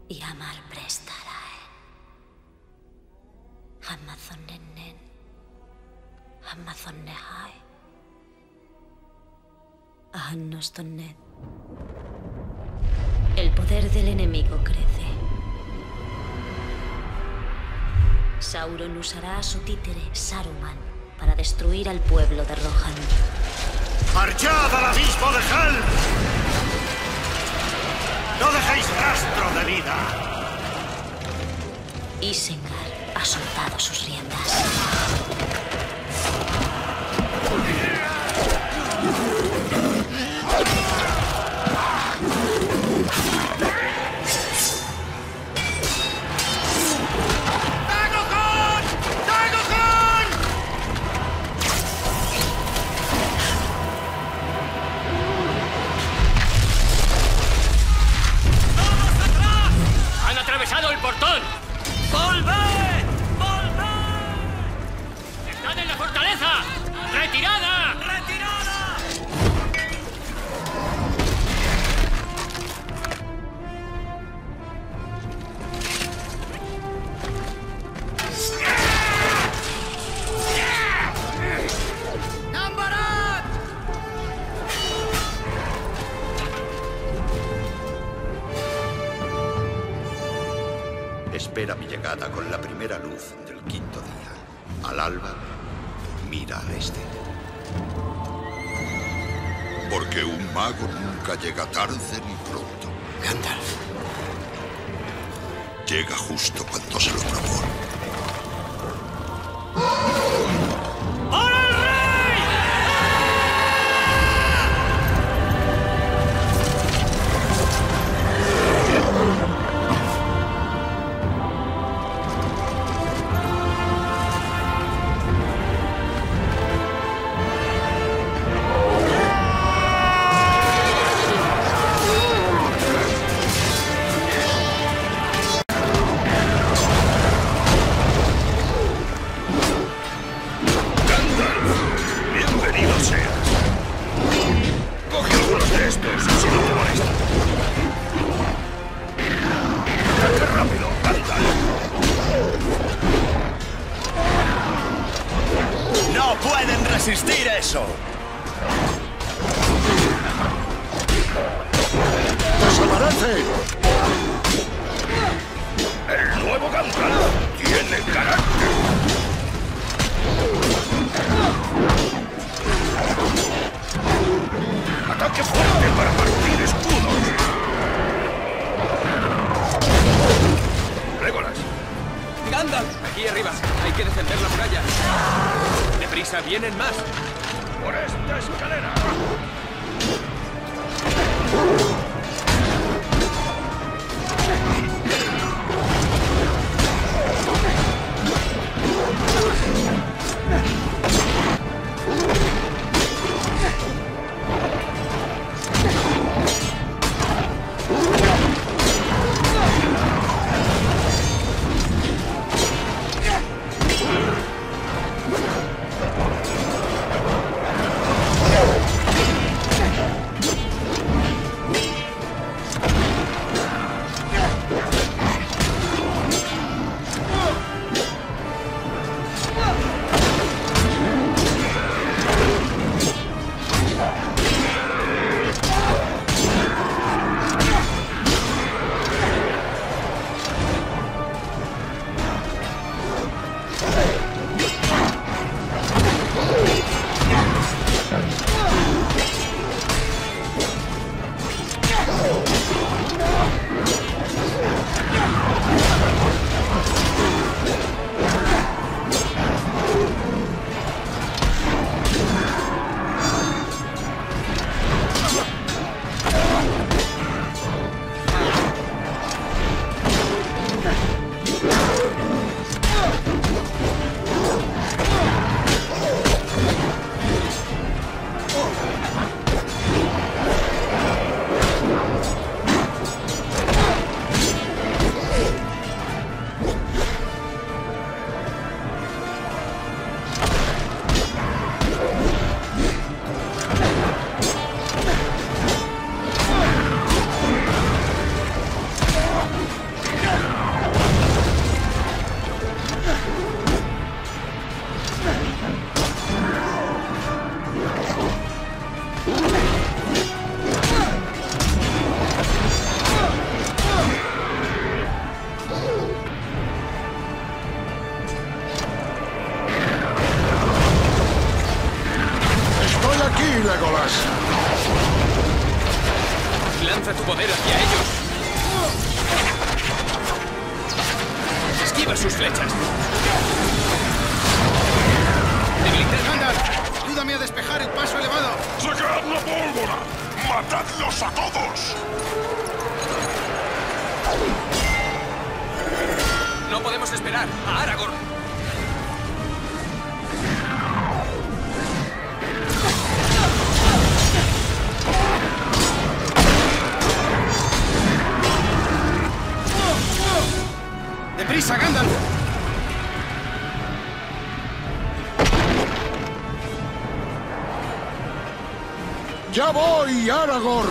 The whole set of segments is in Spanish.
Yamar prestarae. Hamazonnen. Hamazonnehai. Ahannostonnet. El poder del enemigo crece. Sauron usará a su títere, Saruman, para destruir al pueblo de Rohan. ¡Marchad al abismo de Hel! ¡No dejéis rastro de vida! Isengard ha soltado sus riendas. ¡El portón! ¡Volved! ¡Volved! ¡Están en la fortaleza! ¡Retirada! ¡Retirada! ¡Nambarat! Espera mi llegada con la primera luz del quinto día. Al alba, mira al este. Porque un mago nunca llega tarde ni pronto. Gandalf. Llega justo cuando se lo propone. ¡Resistir eso! ¡Desaparece! ¡El nuevo Gandalf tiene carácter! ¡Ataque fuerte para partir escudos! ¡Legolas! ¡Gandalf! Aquí arriba. Hay que defender la muralla. ¡Deprisa! ¡Vienen más! ¡Por esta escalera! Legolas! Lanza tu poder hacia ellos. Esquiva sus flechas. Debilitar. Gandalf, ayúdame a despejar el paso elevado. ¡Sacad la pólvora! ¡Matadlos a todos! No podemos esperar. ¡A Aragorn! ¡Deprisa, Gandalf! ¡Ya voy, Aragorn!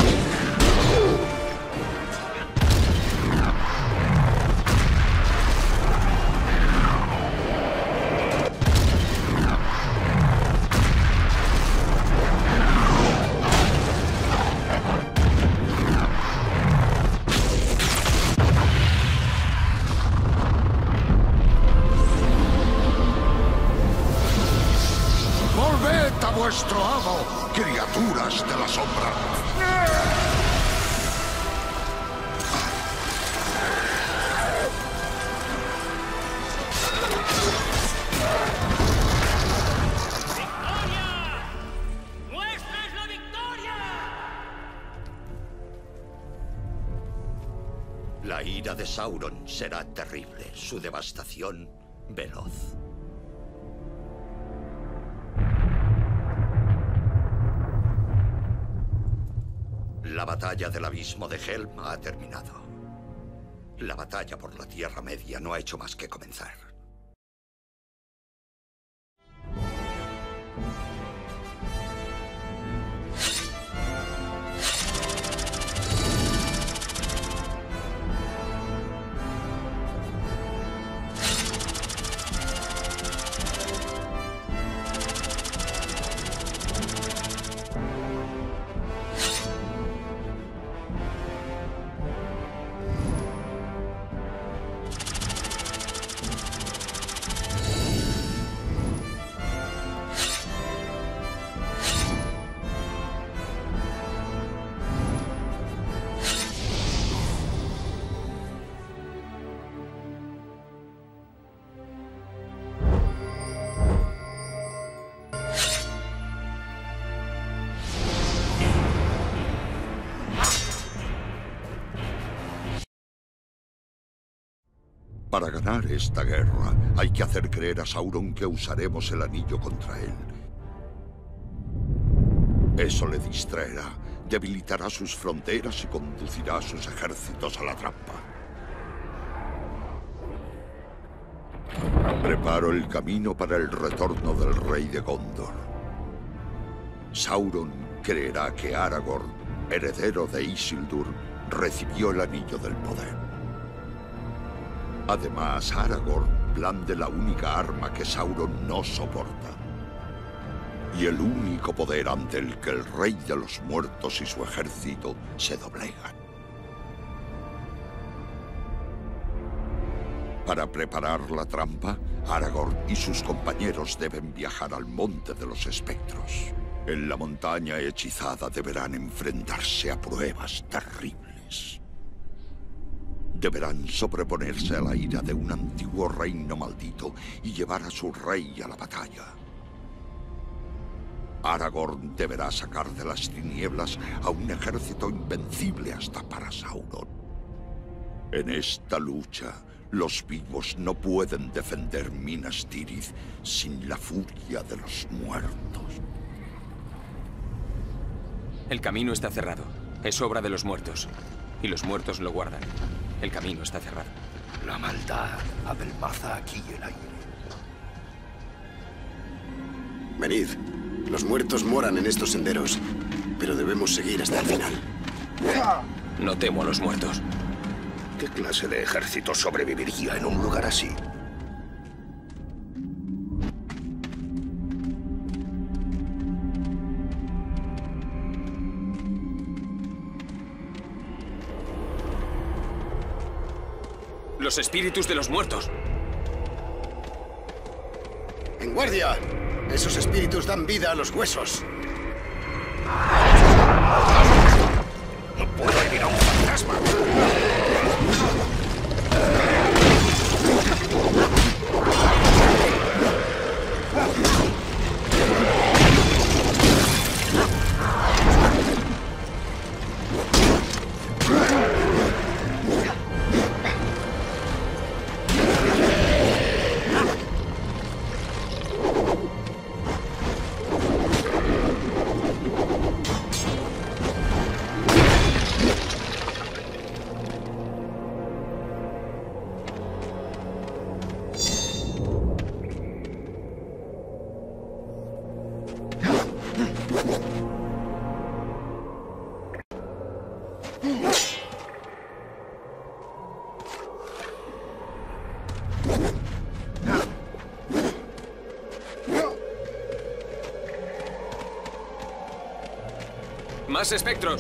¡Volved a vuestro amo, criaturas de la sombra! ¡Muestres la victoria! La ira de Sauron será terrible, su devastación veloz. La batalla del abismo de Helm ha terminado. La batalla por la Tierra Media no ha hecho más que comenzar. Para ganar esta guerra, hay que hacer creer a Sauron que usaremos el anillo contra él. Eso le distraerá, debilitará sus fronteras y conducirá a sus ejércitos a la trampa. Preparo el camino para el retorno del rey de Gondor. Sauron creerá que Aragorn, heredero de Isildur, recibió el anillo del poder. Además, Aragorn blande la única arma que Sauron no soporta. Y el único poder ante el que el rey de los muertos y su ejército se doblegan. Para preparar la trampa, Aragorn y sus compañeros deben viajar al Monte de los Espectros. En la montaña hechizada deberán enfrentarse a pruebas terribles. Deberán sobreponerse a la ira de un antiguo reino maldito y llevar a su rey a la batalla. Aragorn deberá sacar de las tinieblas a un ejército invencible hasta para Sauron. En esta lucha, los vivos no pueden defender Minas Tirith sin la furia de los muertos. El camino está cerrado. Es obra de los muertos. Y los muertos lo guardan. El camino está cerrado. La maldad adelmaza aquí el aire. Venid. Los muertos moran en estos senderos, pero debemos seguir hasta el final. No temo a los muertos. ¿Qué clase de ejército sobreviviría en un lugar así? Los espíritus de los muertos. ¡En guardia! Esos espíritus dan vida a los huesos. ¡No puedo eliminar un fantasma! ¡Más espectros!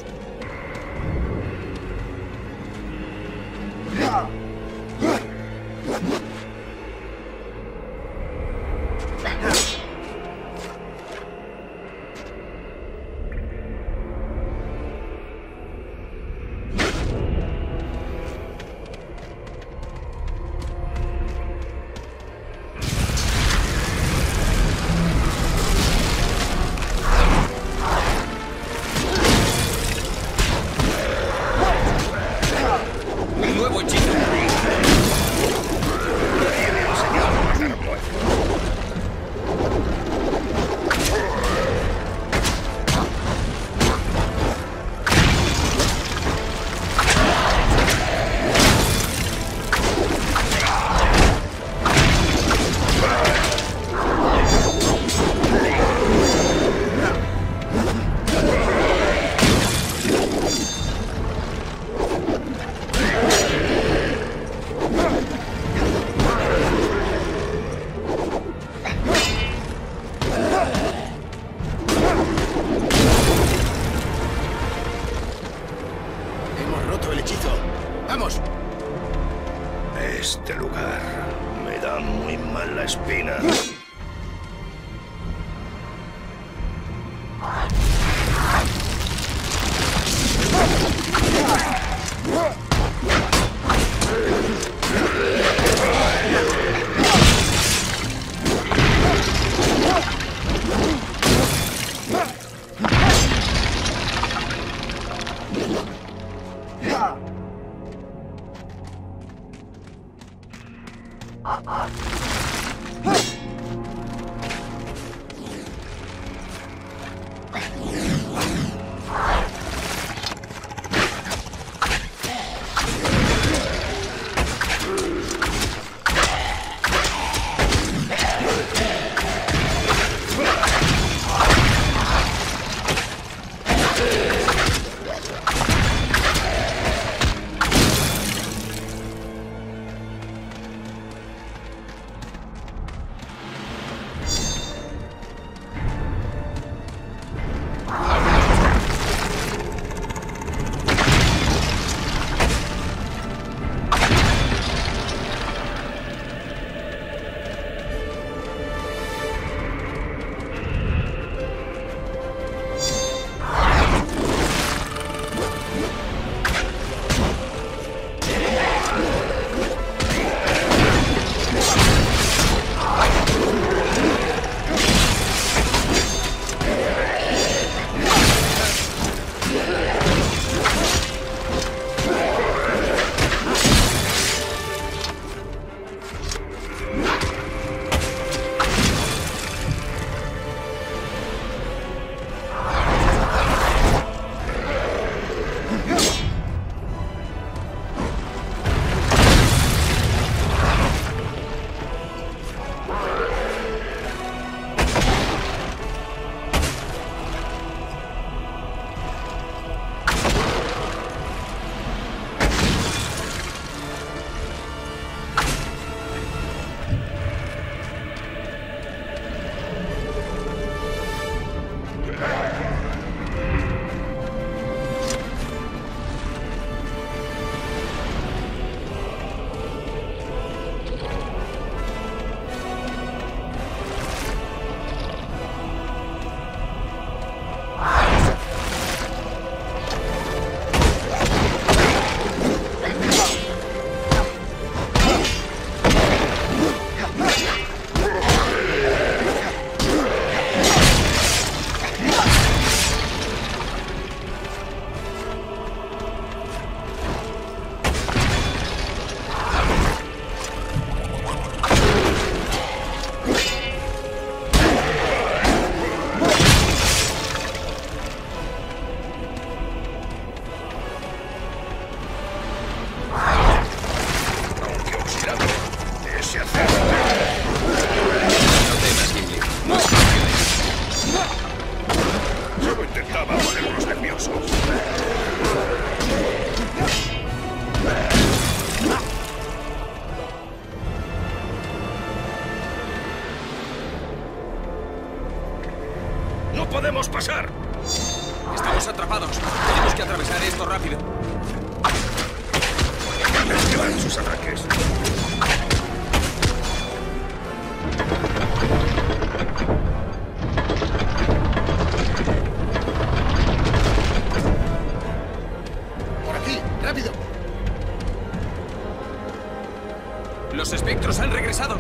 ¡No podemos pasar! Estamos atrapados. Tenemos que atravesar esto rápido. Esquivan sus ataques. ¡Por aquí! ¡Rápido! Los espectros han regresado.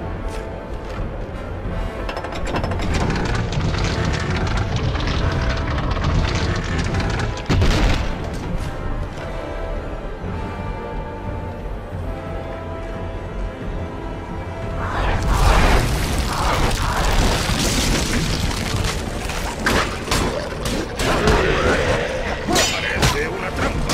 Parece una trampa.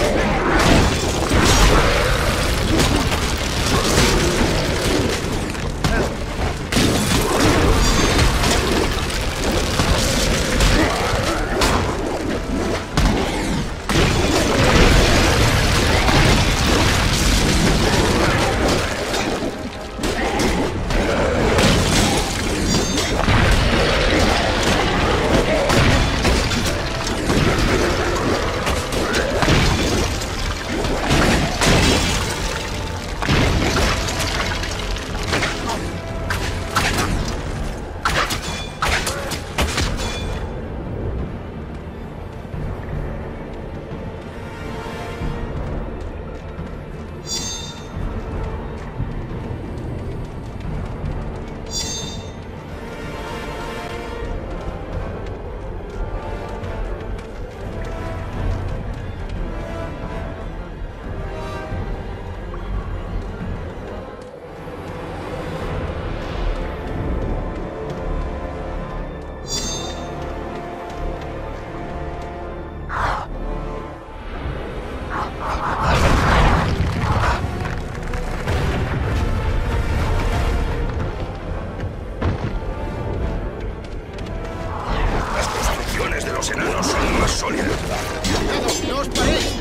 Las construcciones de los enanos son más sólidas. ¡Cuidado! ¡No os paréis!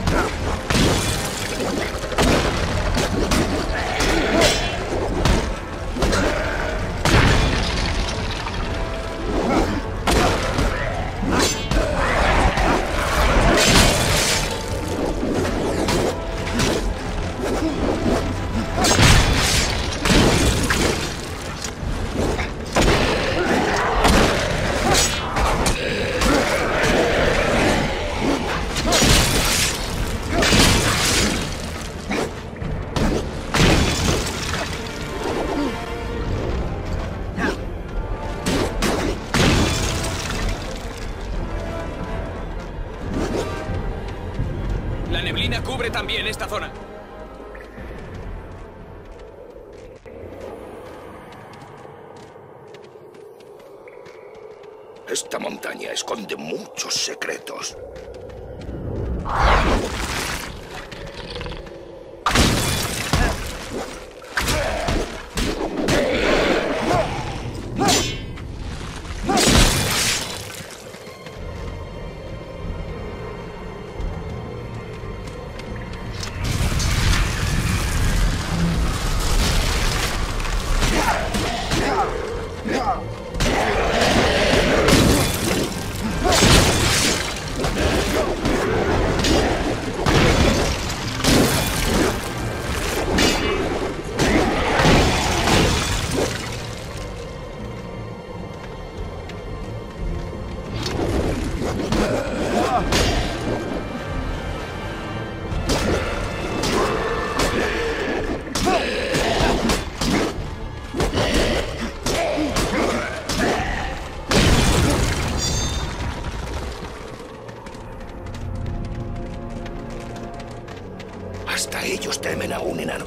La neblina cubre también esta zona. Esta montaña esconde muchos secretos. Hasta ellos temen a un enano.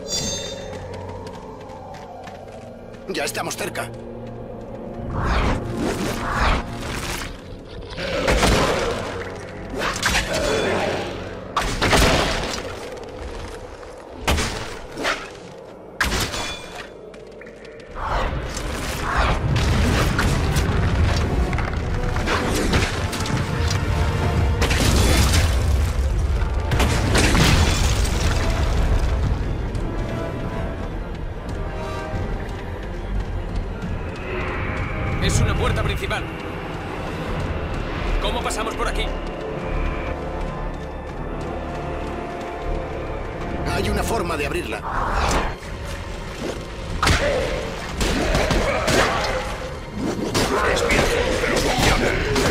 Ya estamos cerca. Es una puerta principal. ¿Cómo pasamos por aquí? Hay una forma de abrirla. Es viejo, pero funciona.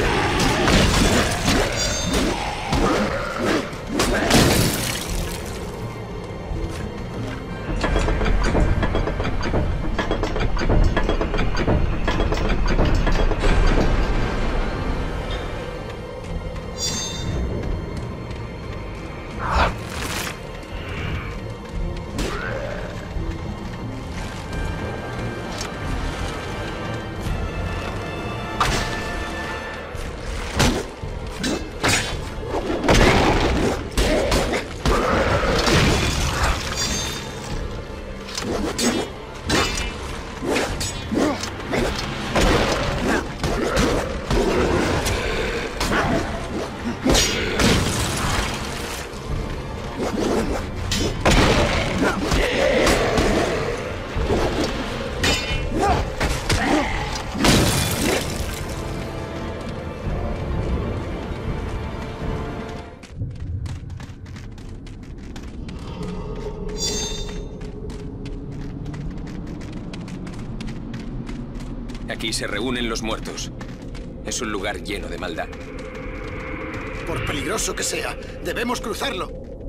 Aquí se reúnen los muertos. Es un lugar lleno de maldad. Por peligroso que sea, debemos cruzarlo.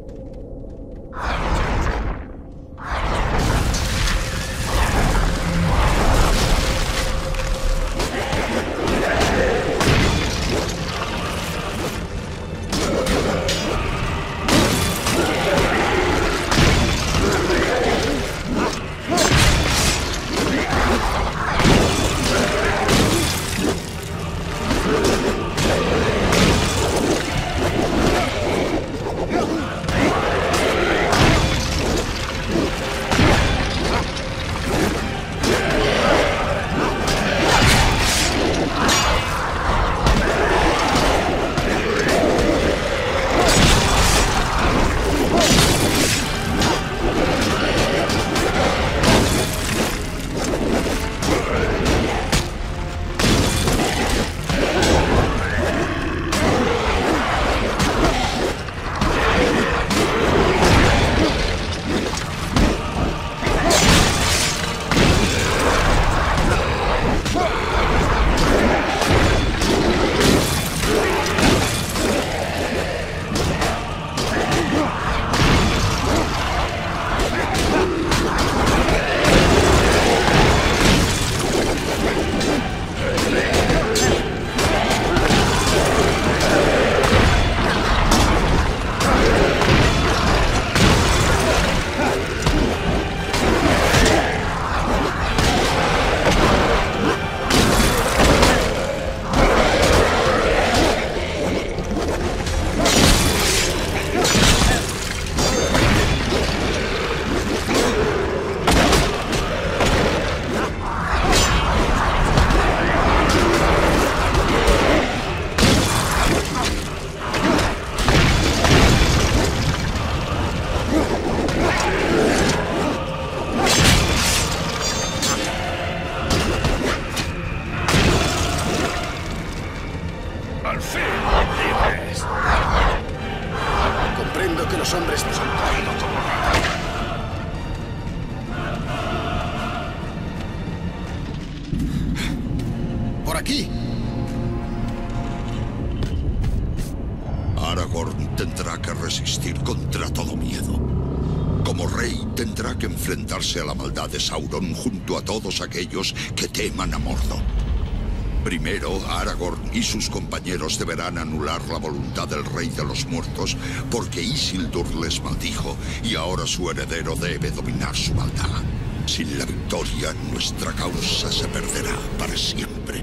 ¡Al fin! ¡Libres! Comprendo que los hombres nos han traído como ratas. ¡Por aquí! Aragorn tendrá que resistir contra todo miedo. Como rey tendrá que enfrentarse a la maldad de Sauron junto a todos aquellos que teman a Mordor. Primero, Aragorn y sus compañeros deberán anular la voluntad del Rey de los Muertos, porque Isildur les maldijo y ahora su heredero debe dominar su maldad. Sin la victoria, nuestra causa se perderá para siempre.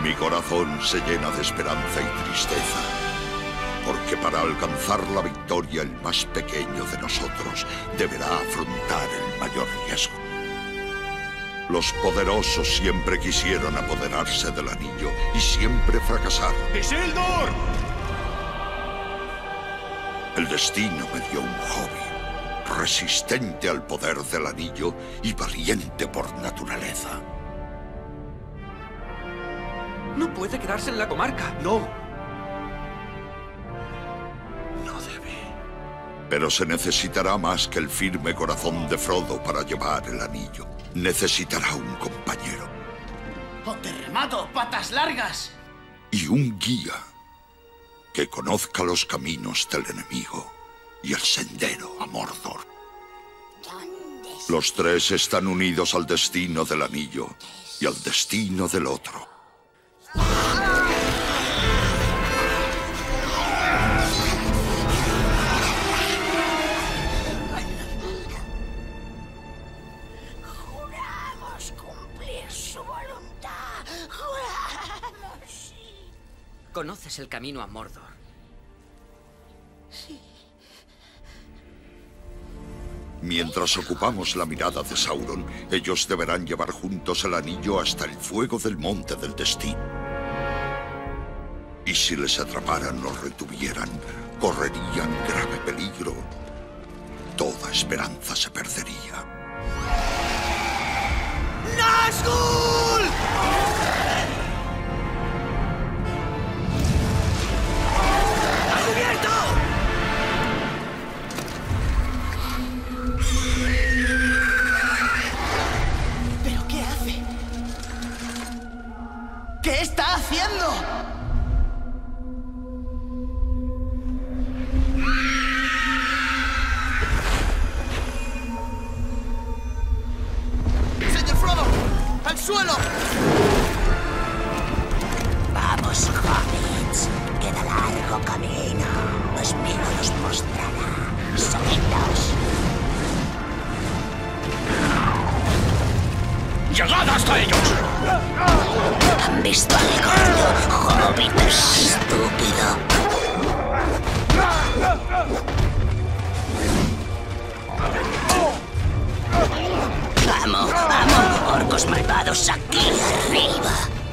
Mi corazón se llena de esperanza y tristeza, porque para alcanzar la victoria el más pequeño de nosotros deberá afrontar el mayor riesgo. Los poderosos siempre quisieron apoderarse del anillo y siempre fracasaron. ¡Isildur! El destino me dio un joven, resistente al poder del anillo y valiente por naturaleza. No puede quedarse en la comarca. No. No debe. Pero se necesitará más que el firme corazón de Frodo para llevar el anillo. Necesitará un compañero. ¡O te remato, patas largas! Y un guía que conozca los caminos del enemigo y el sendero a Mordor. Los tres están unidos al destino del anillo y al destino del otro. Juramos cumplir su voluntad. Juramos, sí. ¿Conoces el camino a Mordor? Sí. Mientras ocupamos la mirada de Sauron, ellos deberán llevar juntos el anillo hasta el fuego del monte del destino. Y si les atraparan o retuvieran, correrían grave peligro. Toda esperanza se perdería. ¡Nazgûl! ¡A cubierto! ¿Pero qué hace? ¿Qué está haciendo? ¡Señor Frodo! ¡Al suelo! Vamos, hobbits. Queda largo camino. Los míos los mostrará. Seguidnos. ¡Llegad hasta ellos! ¿Han visto al gordo, hobbit estúpido? ¡Vamos, vamos! ¡Orcos malvados aquí arriba!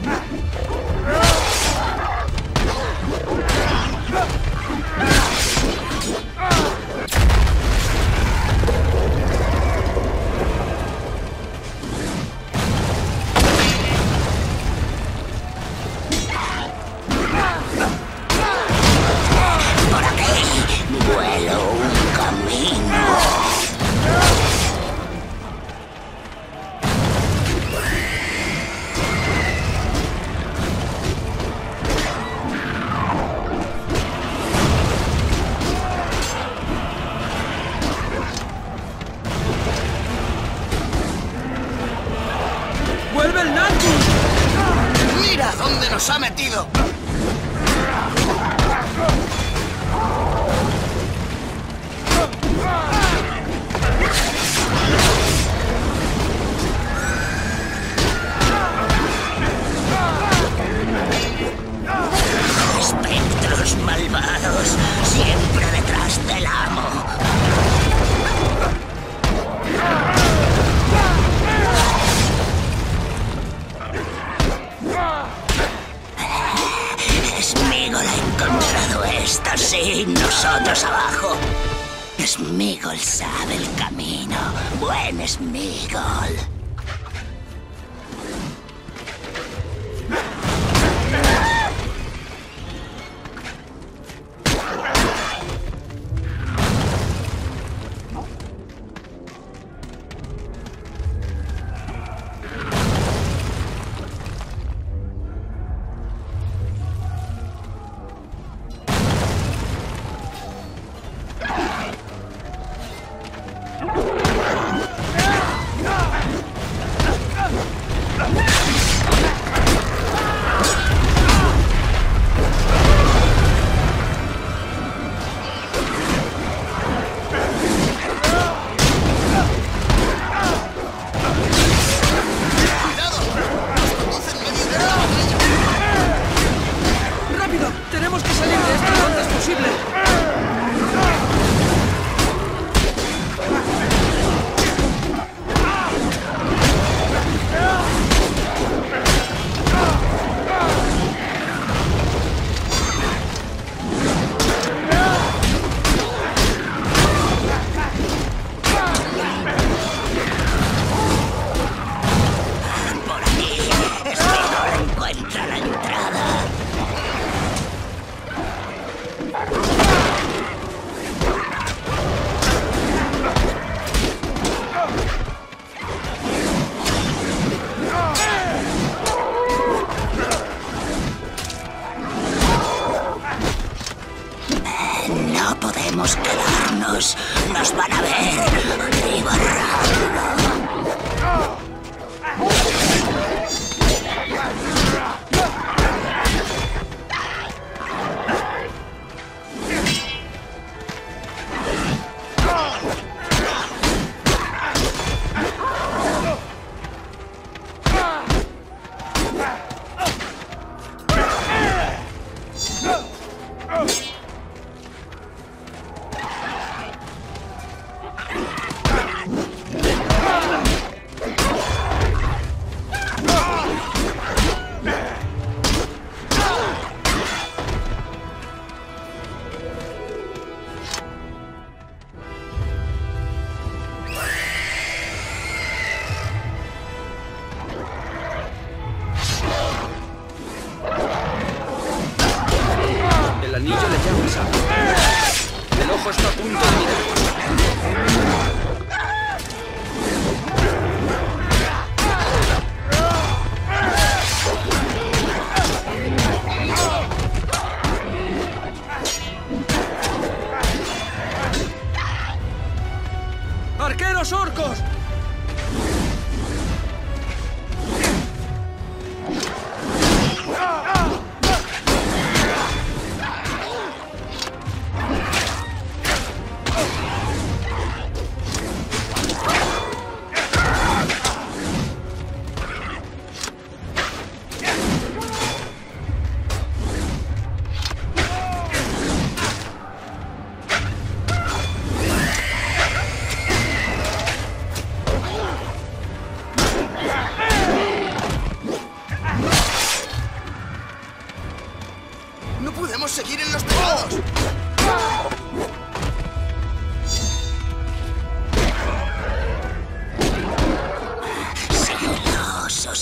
Por aquí vuelo un camino. ¡Vuelve el Nazgûl! ¡Mira dónde nos ha metido! Espectros malvados, siempre detrás del amo. Sméagol ha encontrado esto, sí, nosotros abajo. Sméagol sabe el camino. Buen Sméagol.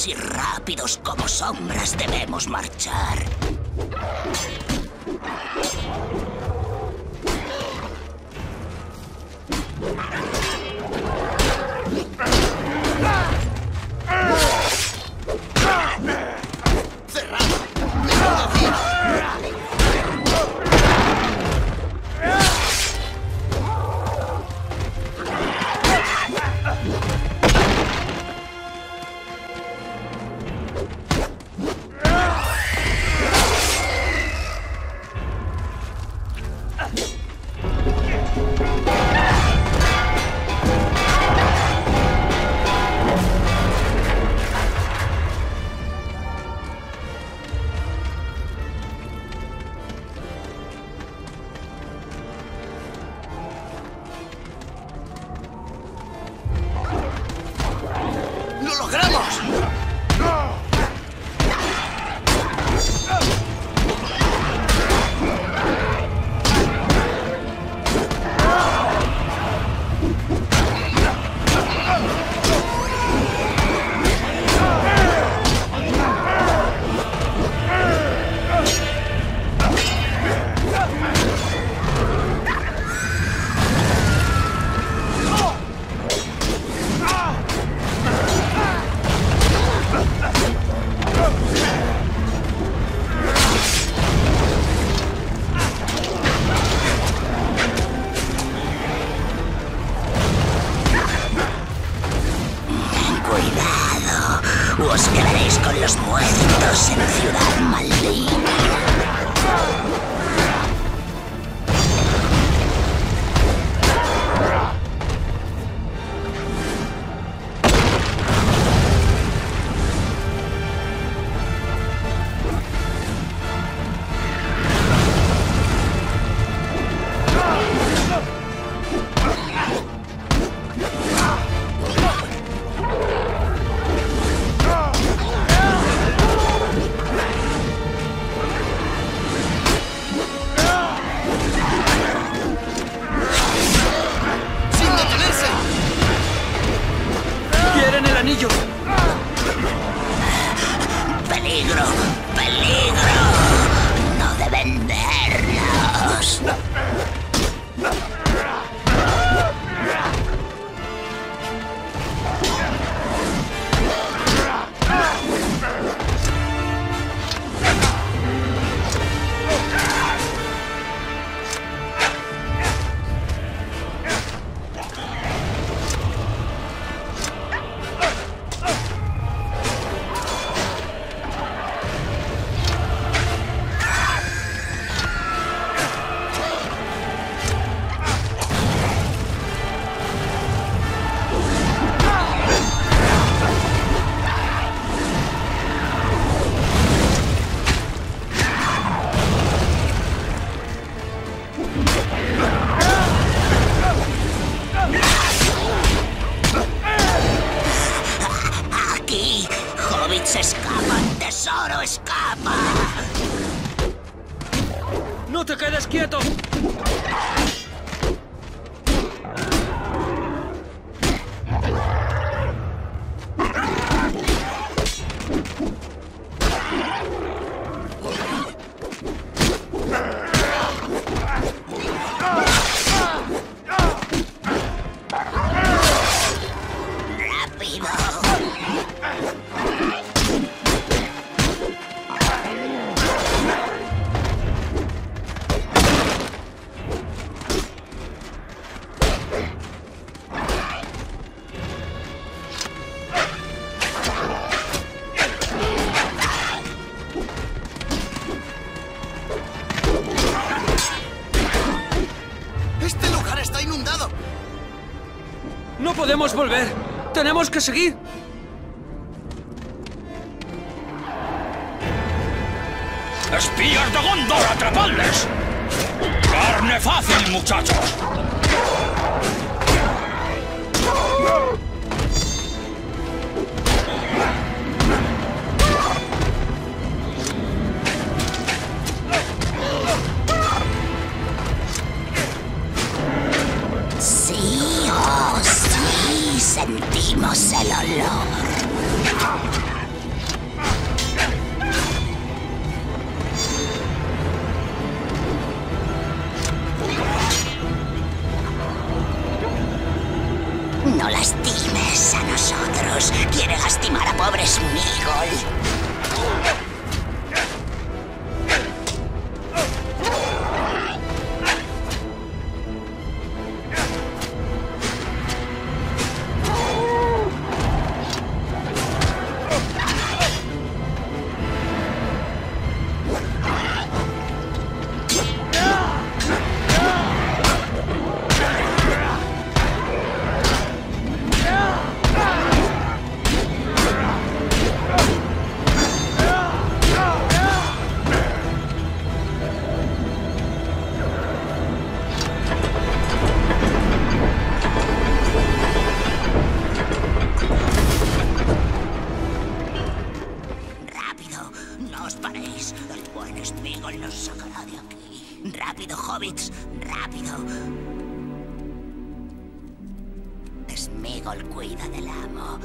y rápidos como sombras debemos marchar. Os quedaréis con los muertos en Ciudad Maldita. ¡Peligro! ¡Peligro! ¡No deben vernos! Aquí, hobbits escapan, tesoro escapa. ¡No te quedes quieto! ¡Este lugar está inundado! ¡No podemos volver! ¡Tenemos que seguir! ¡Espías de Gondor, atrapadles! ¡Carne fácil, muchachos! Sí, oh, sí, sentimos el olor. Sméagol cuida del amo.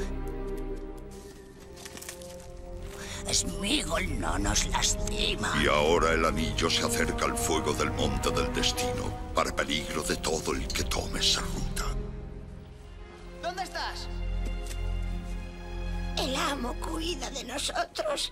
Sméagol no nos lastima. Y ahora el anillo se acerca al fuego del monte del destino, para peligro de todo el que tome esa ruta. ¿Dónde estás? El amo cuida de nosotros.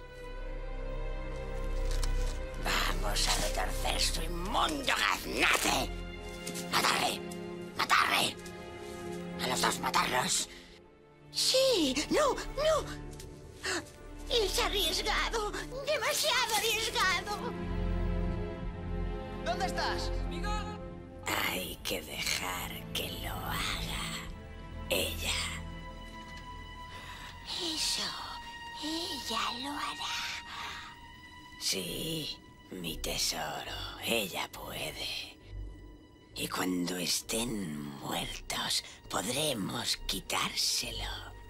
Vamos a retorcer su inmundo gaznate. ¡Matarle! ¡Matarle! ¡A los dos matarlos! ¡Sí! ¡No! ¡No! Es arriesgado. ¡Demasiado arriesgado! ¿Dónde estás? Hay que dejar que lo haga. Ella. Eso. Ella lo hará. Sí, mi tesoro. Ella puede. Y cuando estén muertos, podremos quitárselo.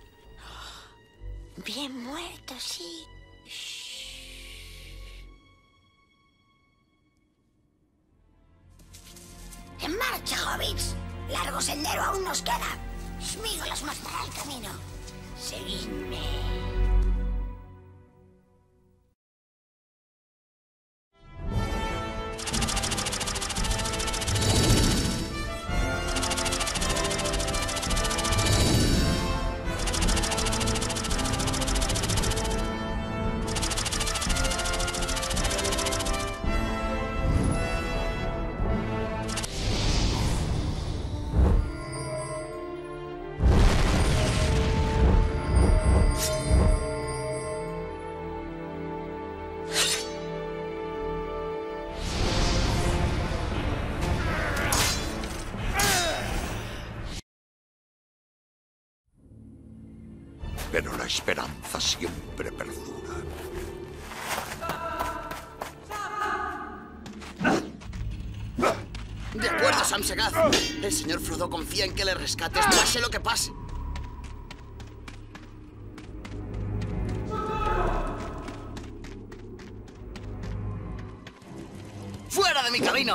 Bien muertos, sí. ¡En marcha, hobbits! Largo sendero aún nos queda. Sméagol os mostrará el camino. Seguidme. Pero la esperanza siempre perdura. De acuerdo, Sam Segaz. El señor Frodo confía en que le rescates, pase lo que pase. ¡Fuera de mi camino!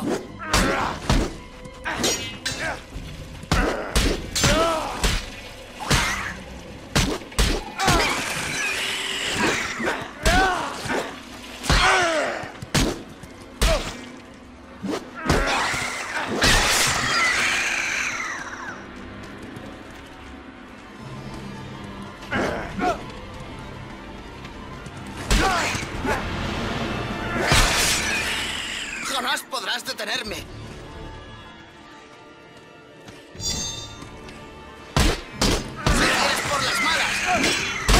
Jamás podrás detenerme. ¡Eres por las malas!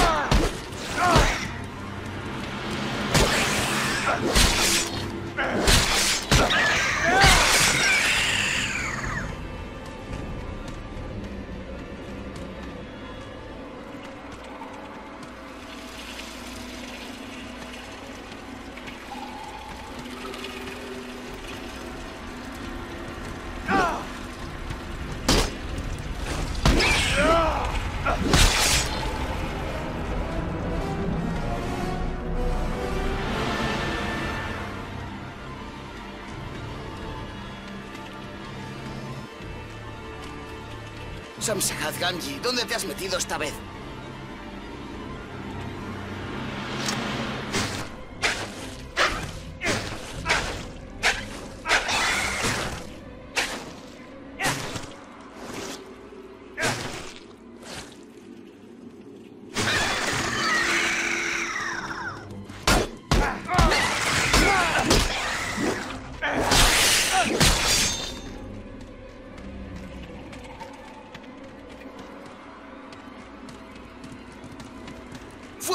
Sam Segaz, Gamgee, ¿dónde te has metido esta vez?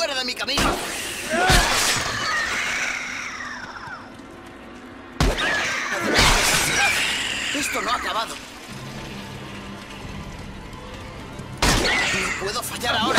¡Fuera de mi camino! Esto no ha acabado. No puedo fallar ahora.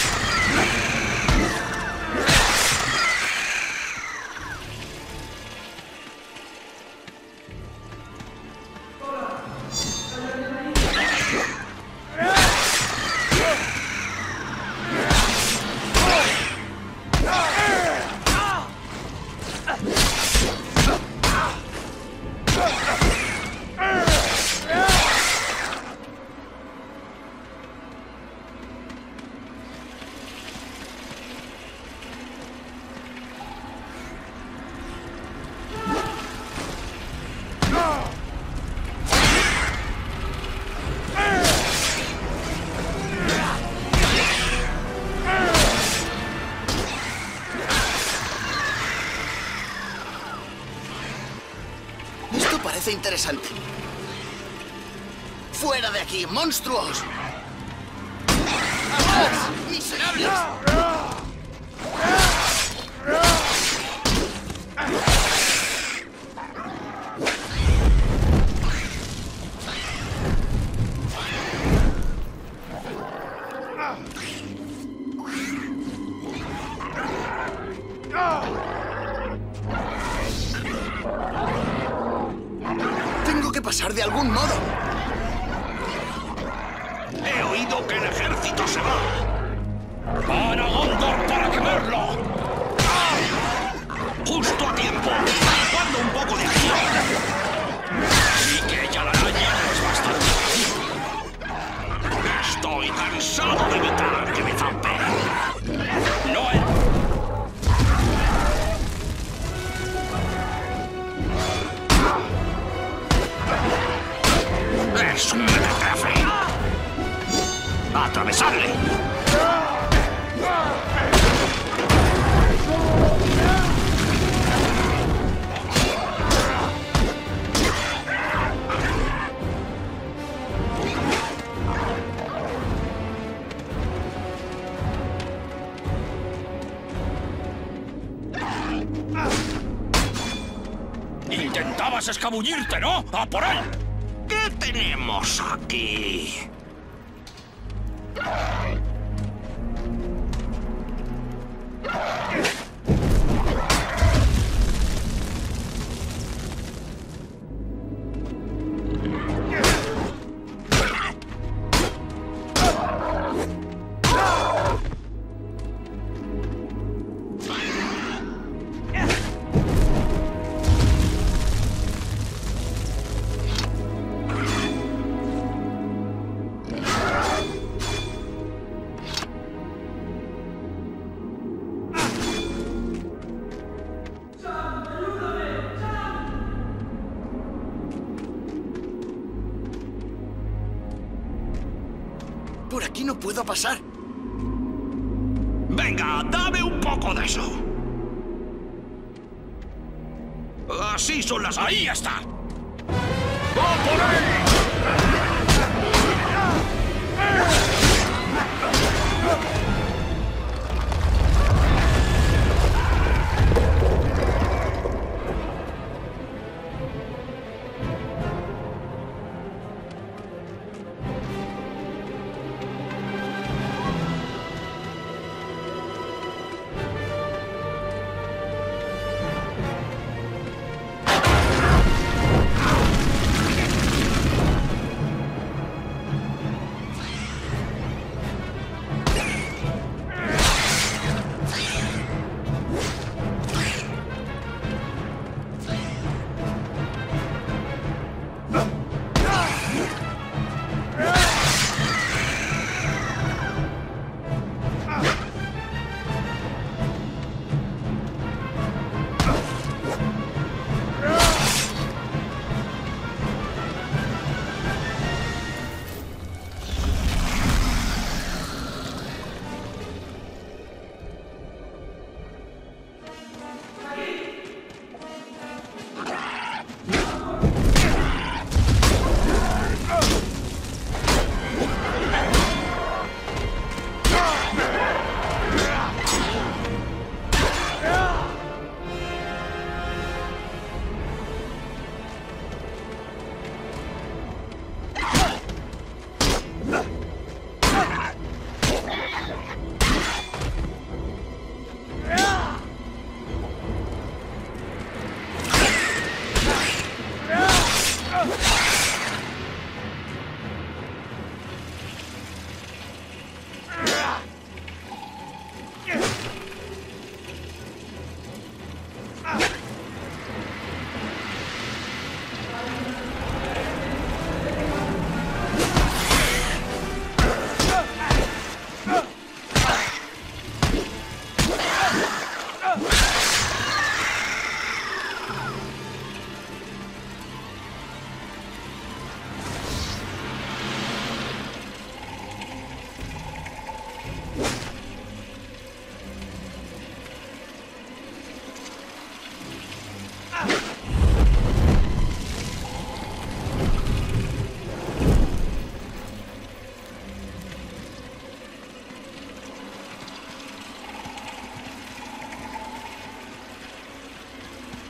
Parece interesante. ¡Fuera de aquí, monstruos! ¡Vamos, miserables! Pasar de algún modo. He oído que el ejército se va. ¡Van a Gondor para quemarlo! ¡Justo a tiempo! ¡Cuando un poco de acción! Así que ya la araña no es bastante. Estoy cansado de evitar que me zampen. No he... ¡Es un mequetrefe! ¡Atravesarle! Intentabas escabullirte, ¿no? ¡A por él! ¿Qué tenemos aquí? Por aquí no puedo pasar. Venga, dame un poco de eso. Así son las... ¡Ahí está! ¡Va por ahí!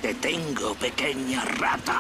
Te tengo, pequeña rata.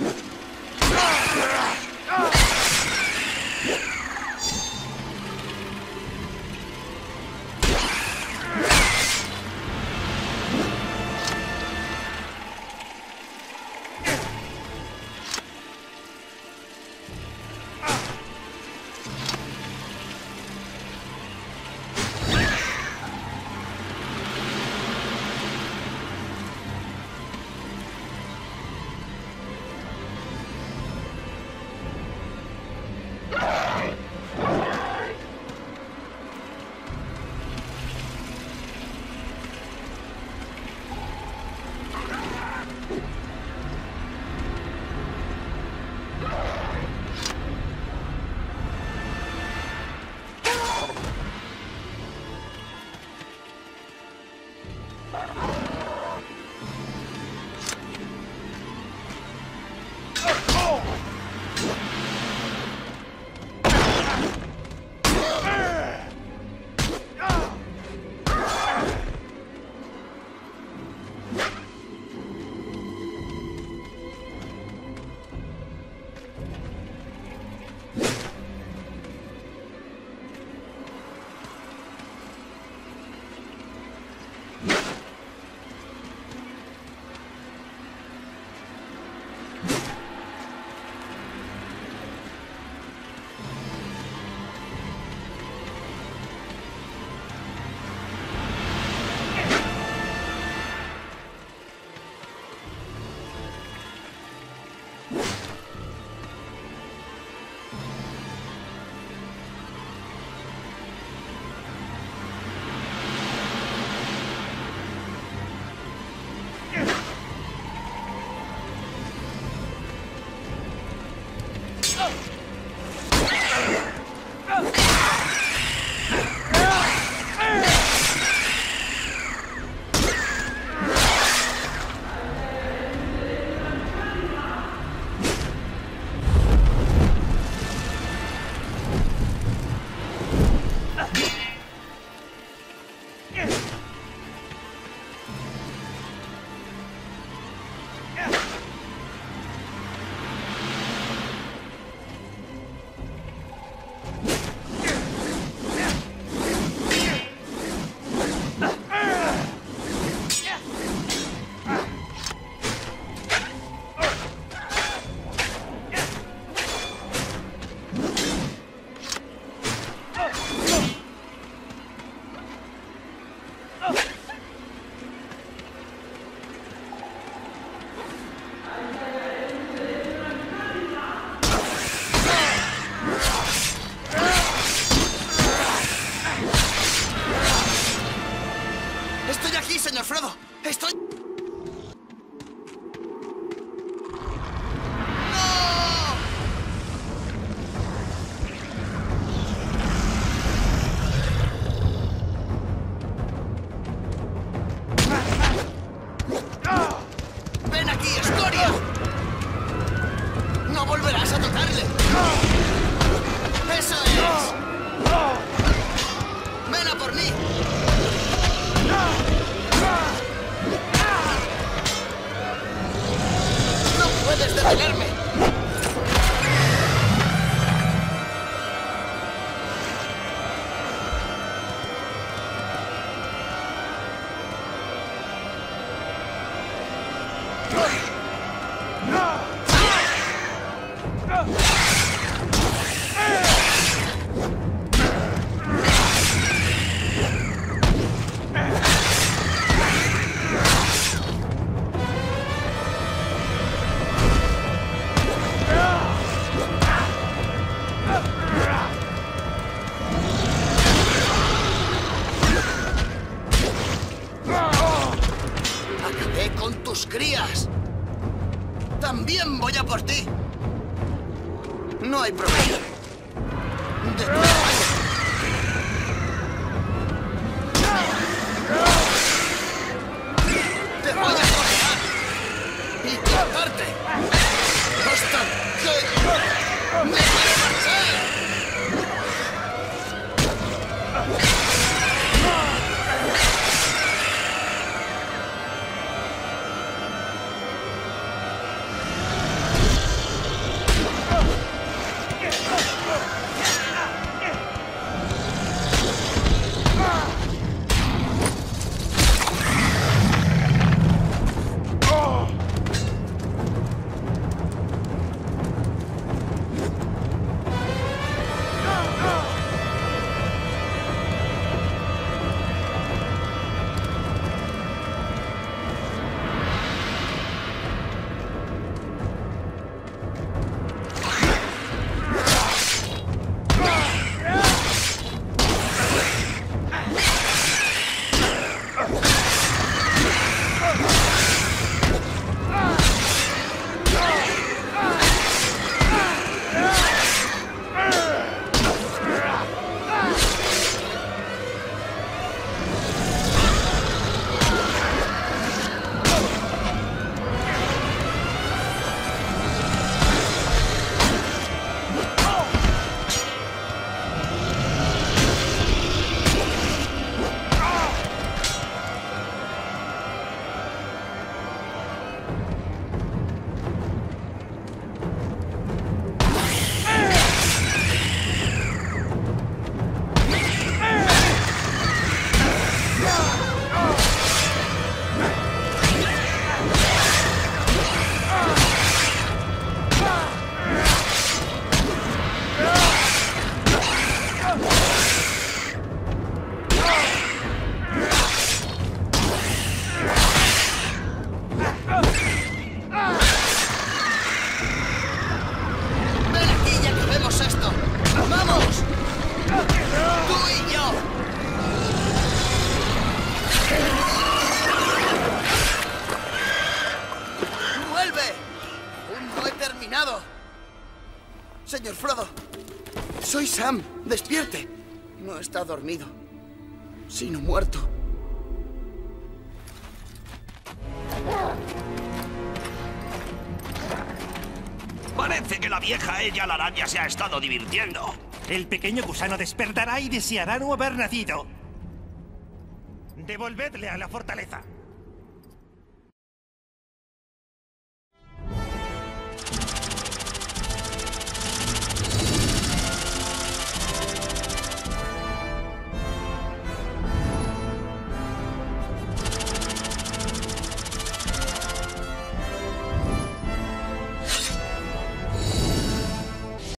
Señor Frodo, estoy... ¡Ven aquí, escoria! ¡No volverás a tocarle! ¡Eso es! ¡Ven a por mí! ¡No puedes detenerme! Acabé con tus crías. También voy a por ti. No hay problema. De tu tamaño. Te voy a cortar y cortarte hasta que me quiero marchar. Sam, despierte. No está dormido, sino muerto. Parece que la vieja ella la araña se ha estado divirtiendo. El pequeño gusano despertará y deseará no haber nacido. Devolvedle a la fortaleza.